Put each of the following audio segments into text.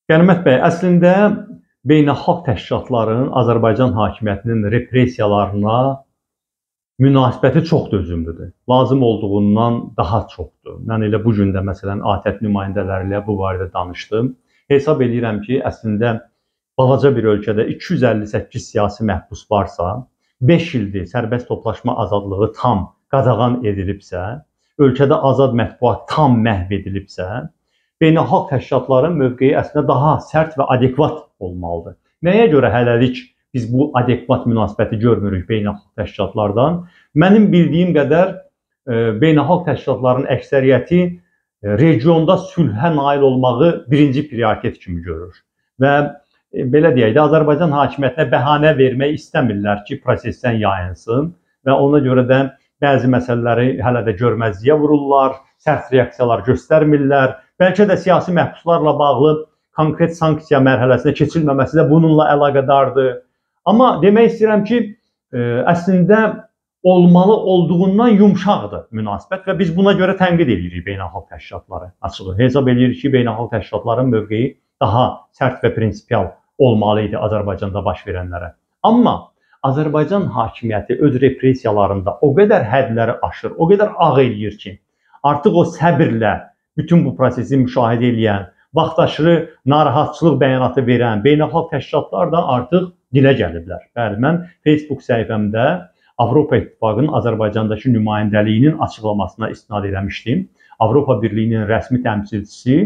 Qənimət bəy, əslində beynəlxalq təşkilatların Azərbaycan hakimiyyətinin repressiyalarına münasibəti çox dözümlüdür. Lazım olduğundan daha çoxdur. Mən elə bu gün də məsələn ATƏT nümayəndələri ilə bu barədə danışdım. Hesab edirəm ki, əslində balaca bir ölkədə 258 siyasi məhbus varsa, 5 ildir sərbəst toplaşma azadlığı tam qadağan edilibsə, ölkədə azad mətbuat tam məhv edilibsə, beynəlxalq təşkilatların mövqeyi əslində daha sərt və adekvat olmalıdır. Nəyə görə hələlik biz bu adekvat münasibəti görmürük beynəlxalq təşkilatlardan? Mənim bildiyim qədər beynəlxalq təşkilatların əksəriyyəti regionda sülhə nail olmağı birinci prioritet kimi görür. Və belə deyək də, Azərbaycan hakimiyyətinə bəhanə vermək istəmirlər ki, prosesdən yayınsın və ona görə də bəzi məsələləri hələ də görməzliyə vururlar, sərt reaksiyalar göstərmirlər. Bəlkə də siyasi məhbuslarla bağlı konkret sanksiya mərhələsinə keçilməməsi də bununla əlaqədardır. Amma demək istəyirəm ki, əslində olmalı olduğundan yumşaqdır münasibət və biz buna görə tənqid edirik beynəlxalq təşkilatları. Açığı hesab edirik ki, beynəlxalq təşkilatların mövqeyi daha sərt və prinsipial olmalı idi Azərbaycanda baş verənlərə. Amma Azərbaycan hakimiyyəti öz repressiyalarında o qədər hədləri aşır, o qədər ağ eləyir ki, artıq o səbirlə bütün bu prosesi müşahidə edən, vaxtaşırı narahatçılıq bəyanatı verən beynəlxalq təşkilatlar da artıq dilə gəliblər. Bəli, mən Facebook səhifəmdə Avropa İttifaqının Azərbaycandakı nümayəndəliyinin açıqlamasına istinad eləmişdim. Avropa Birliyinin rəsmi təmsilçisi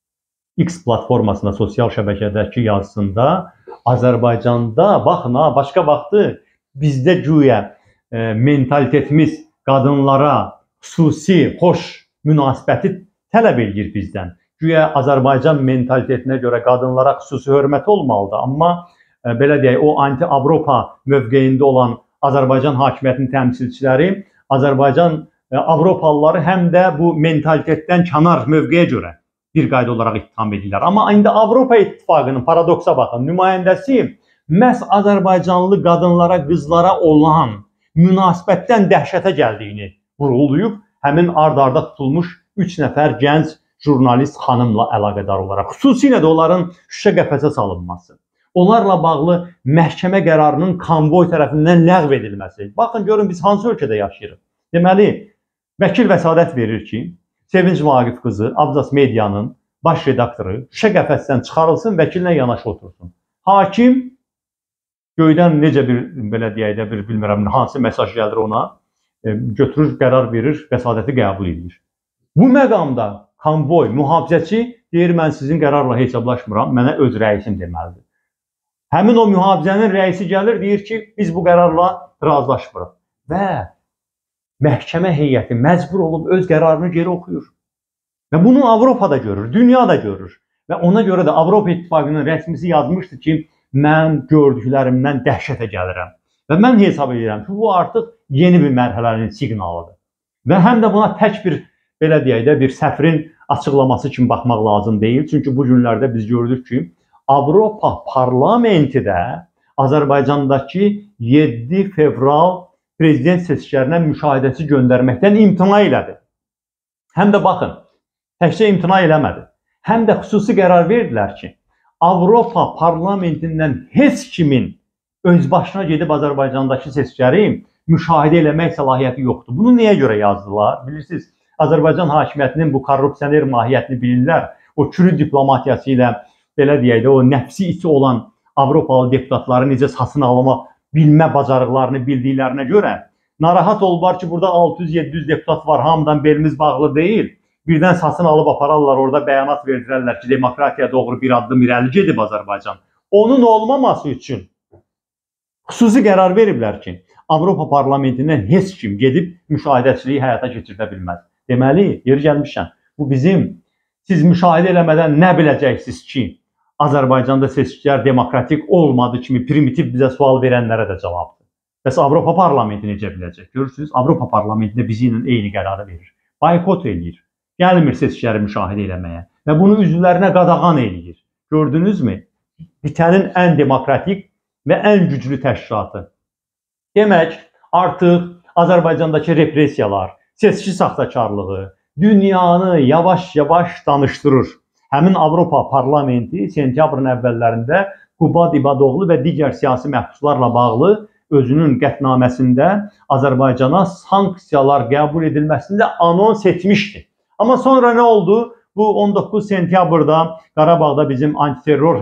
X platformasında, sosial şəbəkədəki yazısında Azərbaycanda, baxın ha, başqa vaxtı bizdə güya mentalitetimiz qadınlara xüsusi, xoş münasibəti tələb edir bizdən. Güya Azərbaycan mentalitetinə görə qadınlara xüsusi hörməti olmalıdır. Amma belə deyək, o anti-Avropa mövqeyində olan Azərbaycan hakimiyyətinin təmsilçiləri Azərbaycan Avropalıları həm də bu mentalitetdən kənar mövqeyə görə bir qayda olaraq ittiham edirlər. Amma indi Avropa İttifaqının paradoksa baxın, nümayəndəsi məhz Azərbaycanlı qadınlara, qızlara olan münasibətdən dəhşətə gəldiyini vurğulayıb, həmin ard-arda tutulmuş 3 nəfər gənc jurnalist xanımla əlaqədar olaraq, xüsusilə də onların şüşə qəfəsə salınması, onlarla bağlı məhkəmə qərarının konvoy tərəfindən ləğv edilməsi. Baxın, görün biz hansı ölkədə yaşayırıq. Deməli, vəkil vəsadət verir ki, Sevinç Vaqif qızı Abzas Medianın baş redaktoru şüşə qəfəsindən çıxarılsın, vəkilinə yanaşı otursun. Hakim göydən necə bir, belə deyək də, bir bilmirəm, hansı mesaj gəlir ona, götürür, qərar verir, vəsadəti qəbul edir. Bu məqamda konvoy, mühafizəçi deyir, mən sizin qərarla hesablaşmıram, mənə öz rəisim deməlidir. Həmin o mühafizənin rəisi gəlir, deyir ki, biz bu qərarla razılaşmırıq. Və məhkəmə heyəti məcbur olub öz qərarını geri oxuyur. Və bunu Avropada görür, dünya da görür. Və ona görə də Avropa İttifaqının rəsmisi yazmışdı ki, mən gördüklərimdən dəhşətə gəlirəm. Və mən hesab edirəm ki, bu artıq yeni bir mərhələnin siqnalıdır. Və həm də buna tək bir, belə deyək də, bir səfrin açıqlaması kimi baxmaq lazım deyil. Çünki bu günlərdə biz gördük ki, Avropa Parlamenti də Azərbaycandakı 7 fevral prezident seçkilərinə müşahidəçi göndərməkdən imtina elədi. Həm də baxın, təkcə imtina eləmədi. Həm də xüsusi qərar verdilər ki, Avropa Parlamentindən heç kimin öz başına gedib Azərbaycandakı seçkiləri müşahidə eləmək səlahiyyəti yoxdur. Bunu niyə görə yazdılar? Bilirsiniz, Azərbaycan hakimiyyətinin bu korrupsioner mahiyyətini bilirlər. O kürü diplomatiyası ilə, belə deyək də, o nəfsi içi olan Avropalı deputatları necə satın alma bilmə bacarıqlarını bildiklərinə görə narahat olublar ki, burada 600-700 deputat var, hamıdan belimiz bağlı deyil. Birdən satın alıb apararlar, orada bəyanat verdirərlər ki, demokratiya doğru bir addım irəli gedib Azərbaycan. Onun olmaması üçün xüsusi qərar veriblər ki, Avropa Parlamentindən heç kim gedib müşahidəçiliyi həyata keçirdə bilməz. Deməli, yeri gəlmişəm, bu bizim, siz müşahidə eləmədən nə biləcəksiniz ki, Azərbaycanda seçkilər demokratik olmadığı kimi primitiv bizə sual verənlərə də cavabdır. Bəs Avropa Parlamenti necə biləcək? Görürsünüz, Avropa Parlamentində bizi ilə eyni qərarı verir. Boykot eləyir. Gəlmir seçkiləri müşahidə eləməyə. Və bunu üzvlərinə qadağan eləyir. Gördünüzmü? Bitənin ən demokratik və ən güclü təşkilatı. Demək, artıq Azərbaycandakı repressiyalar, seçki saxtakarlığı dünyanı yavaş-yavaş danışdırır. Həmin Avropa Parlamenti sentyabrın əvvəllərində Qubad İbadoğlu və digər siyasi məhbuslarla bağlı özünün qətnaməsində Azərbaycana sanksiyalar qəbul edilməsində anons etmişdi. Amma sonra nə oldu? Bu 19 sentyabrda Qarabağda bizim antiterror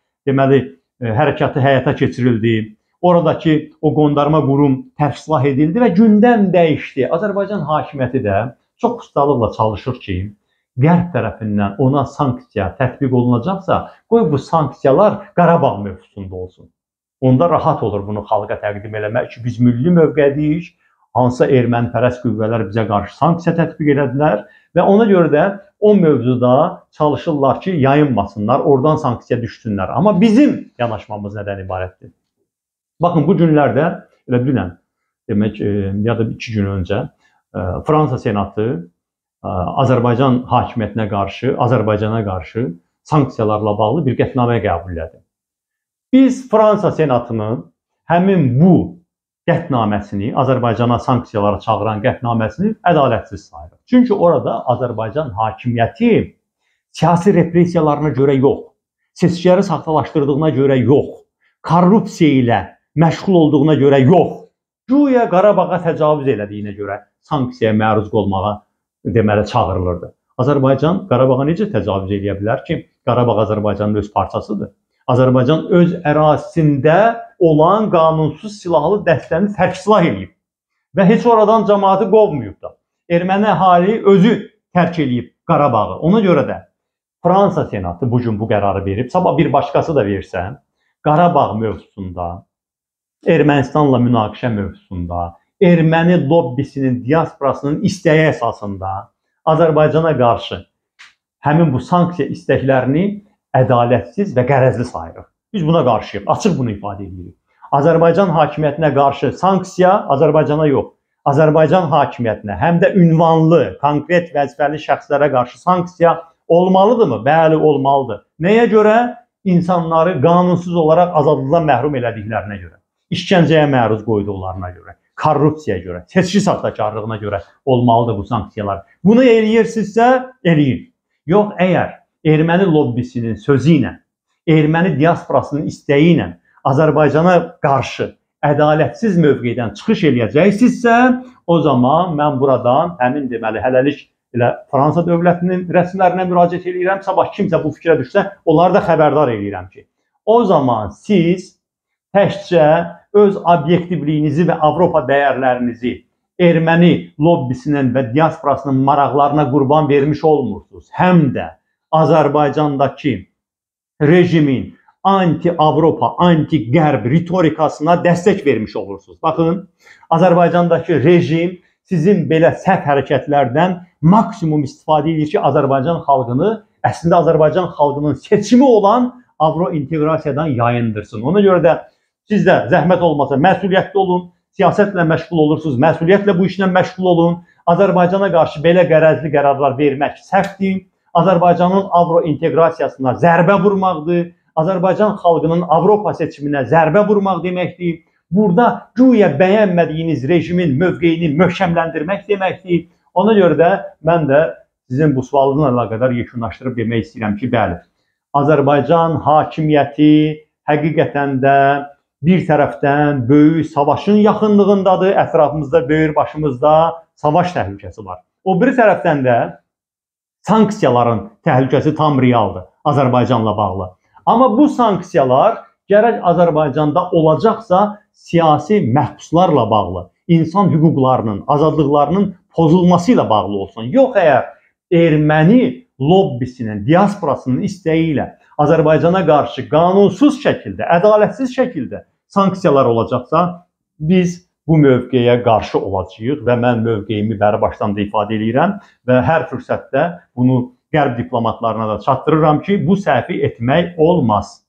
hərəkatı həyata keçirildi. Oradakı o qondarma qurum tərslah edildi və gündəm dəyişdi. Azərbaycan hakimiyyəti də çox ustalıqla çalışır ki, Qərb tərəfindən ona sanksiya tətbiq olunacaqsa, qoy bu sanksiyalar Qarabağ mövzusunda olsun. Onda rahat olur bunu xalqa təqdim eləmək ki, biz milli mövqədiyik, hansısa ermənipərəst qüvvələr bizə qarşı sanksiya tətbiq elədilər və ona görə də o mövzuda çalışırlar ki, yayınmasınlar, oradan sanksiya düşsünlər. Amma bizim yanaşmamız nədən ibarətdir? Baxın, bu günlərdə, elə bilən, demək, ya da 2 gün öncə Fransa Senatı Azərbaycan hakimiyyətinə qarşı, Azərbaycana qarşı sanksiyalarla bağlı bir qətnamə qəbul elədi. Biz Fransa Senatının həmin bu qətnaməsini, Azərbaycana sanksiyalara çağıran qətnaməsini ədalətsiz sayırıq. Çünki orada Azərbaycan hakimiyyəti siyasi repressiyalarına görə yox, seçkiləri saxtalaşdırdığına görə yox, korrupsiya ilə məşğul olduğuna görə yox, güya Qarabağa təcavüz elədiyinə görə sanksiyaya məruz olmağa deməli çağırılırdı. Azərbaycan Qarabağa necə təcavüz edə bilər ki, Qarabağ Azərbaycanın öz parçasıdır. Azərbaycan öz ərazisində olan qanunsuz silahlı dəstəni tərksilah edib və heç oradan cəmaatı qovmayıb da. Erməni əhali özü tərk edib Qarabağı. Ona görə də Fransa Senatı bugün bu qərarı verib, sabah bir başqası da versə, Qarabağ mövzusunda, Ermənistanla münaqişə mövzusunda, erməni lobbisinin, diasporasının istəyi əsasında Azərbaycana qarşı həmin bu sanksiya istəklərini ədalətsiz və qərəzli sayırıq. Biz buna qarşıyıq, açıq bunu ifadə edirik. Azərbaycan hakimiyyətinə qarşı sanksiya Azərbaycana yox, Azərbaycan hakimiyyətinə həm də ünvanlı, konkret vəzifəli şəxslərə qarşı sanksiya olmalıdırmı? Bəli, olmalıdır. Nəyə görə? İnsanları qanunsuz olaraq azadlıqdan məhrum elədiklərinə görə, işgəncəyə məruz qoyduqlarına görə, korrupsiyaya görə, seçki saxtakarlığına görə olmalıdır bu sanksiyalar. Bunu eləyirsinizsə, eləyin. Yox, əgər erməni lobbisinin sözü ilə, erməni diasporasının istəyi ilə Azərbaycana qarşı ədalətsiz mövqedən çıxış eləyəcəksinizsə, o zaman mən buradan həmin deməli hələlik elə Fransa dövlətinin rəsmilərinə müraciət edirəm. Sabah kimsə bu fikrə düşsə, onları da xəbərdar edirəm ki, o zaman siz təkcə öz obyektivliyinizi və Avropa dəyərlərinizi erməni lobbisinin və diasporasının maraqlarına qurban vermiş olmursunuz. Həm də Azərbaycandakı rejimin anti-Avropa, anti-Qərb ritorikasına dəstək vermiş olursunuz. Baxın, Azərbaycandakı rejim sizin belə səhv hərəkətlərdən maksimum istifadə edir ki, Azərbaycan xalqını, əslində Azərbaycan xalqının seçimi olan Avro-inteqrasiyadan yayındırsın. Ona görə də siz də zəhmət olmasa məsuliyyətli olun, siyasətlə məşğul olursunuz, məsuliyyətlə bu işlə məşğul olun. Azərbaycana qarşı belə qərəzli qərarlar vermək səhvdir. Azərbaycanın Avro-inteqrasiyasına zərbə vurmaqdır. Azərbaycan xalqının Avropa seçiminə zərbə vurmaq deməkdir. Burada güya bəyənmədiyiniz rejimin mövqeyini möhkəmləndirmək deməkdir. Ona görə də mən də sizin bu sualınızla əlaqədar yekunlaşdırıb demək istəyirəm ki, bəli, Azərbaycan hakimiyyəti həqiqətən də bir tərəfdən böyük savaşın yaxınlığındadır, ətrafımızda, böyür başımızda savaş təhlükəsi var. O bir tərəfdən də sanksiyaların təhlükəsi tam realdır Azərbaycanla bağlı. Amma bu sanksiyalar gərək Azərbaycanda olacaqsa siyasi məhbuslarla bağlı, insan hüquqlarının, azadlıqlarının pozulması ilə bağlı olsun. Yox, əgər erməni lobbisinin, diasporasının istəyi ilə Azərbaycana qarşı qanunsuz şəkildə, ədalətsiz şəkildə sanksiyalar olacaqsa, biz bu mövqeyə qarşı olacağıq və mən mövqeyimi bəri başdan da ifadə edirəm və hər fürsətdə bunu Qərb diplomatlarına da çatdırıram ki, bu səhvi etmək olmaz.